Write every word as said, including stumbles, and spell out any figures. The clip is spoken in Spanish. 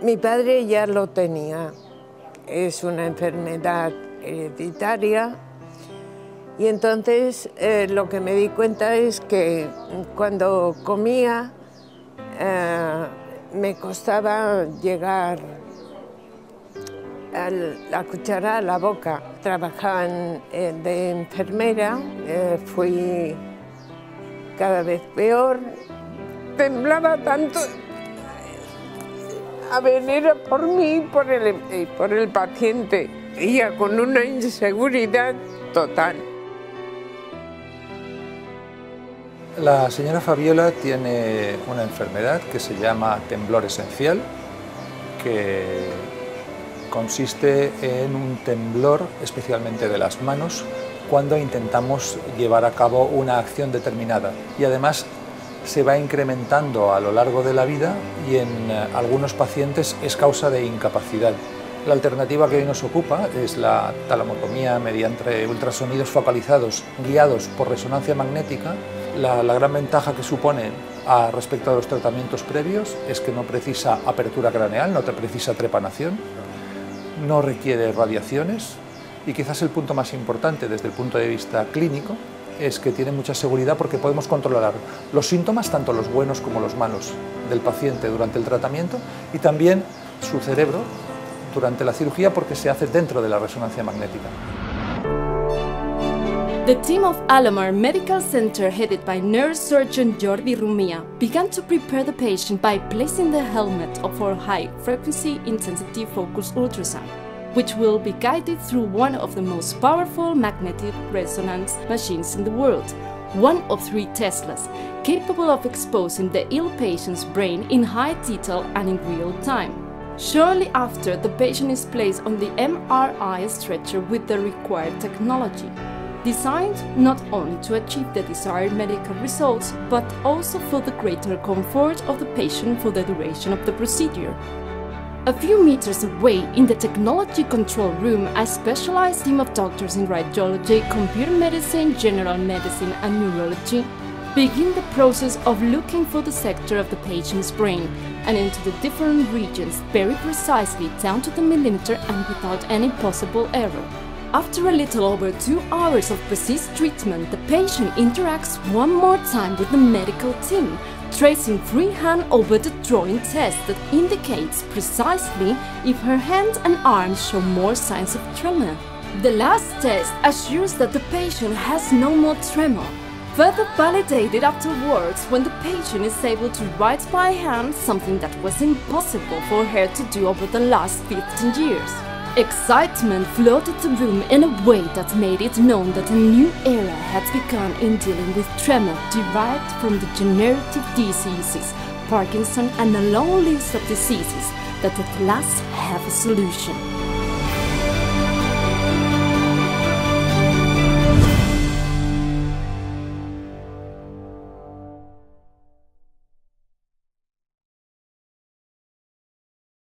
Mi padre ya lo tenía, es una enfermedad hereditaria y entonces eh, lo que me di cuenta es que cuando comía eh, me costaba llegar a la cuchara a la boca. Trabajaba en, eh, de enfermera, eh, fui cada vez peor, temblaba tanto. A venir por mí, por el, por el paciente, y con una inseguridad total. La señora Fabiola tiene una enfermedad que se llama temblor esencial, que consiste en un temblor, especialmente de las manos, cuando intentamos llevar a cabo una acción determinada. Y además se va incrementando a lo largo de la vida y en algunos pacientes es causa de incapacidad. La alternativa que hoy nos ocupa es la talamotomía mediante ultrasonidos focalizados guiados por resonancia magnética. La, la gran ventaja que supone a respecto a los tratamientos previos es que no precisa apertura craneal, no te precisa trepanación, no requiere radiaciones y quizás el punto más importante desde el punto de vista clínico es que tiene mucha seguridad porque podemos controlar los síntomas, tanto los buenos como los malos, del paciente durante el tratamiento y también su cerebro durante la cirugía porque se hace dentro de la resonancia magnética. The team of Alomar Medical Center, headed by neurosurgeon Jordi Rumia, began to prepare the patient by placing the helmet for high-frequency intensity focused ultrasound, which will be guided through one of the most powerful magnetic resonance machines in the world, one of three Teslas, capable of exposing the ill patient's brain in high detail and in real time. Shortly after, the patient is placed on the M R I stretcher with the required technology, designed not only to achieve the desired medical results, but also for the greater comfort of the patient for the duration of the procedure. A few meters away, in the technology control room, a specialized team of doctors in radiology, computer medicine, general medicine and neurology begin the process of looking for the sector of the patient's brain and into the different regions very precisely down to the millimeter and without any possible error. After a little over two hours of precise treatment, the patient interacts one more time with the medical team, tracing freehand over the drawing test that indicates precisely if her hands and arms show more signs of tremor. The last test assures that the patient has no more tremor, further validated afterwards when the patient is able to write by hand, something that was impossible for her to do over the last fifteen years. Excitement flooded the room in a way that made it known that a new era had begun in dealing with tremor derived from degenerative diseases, Parkinson and a long list of diseases that at last have a solution.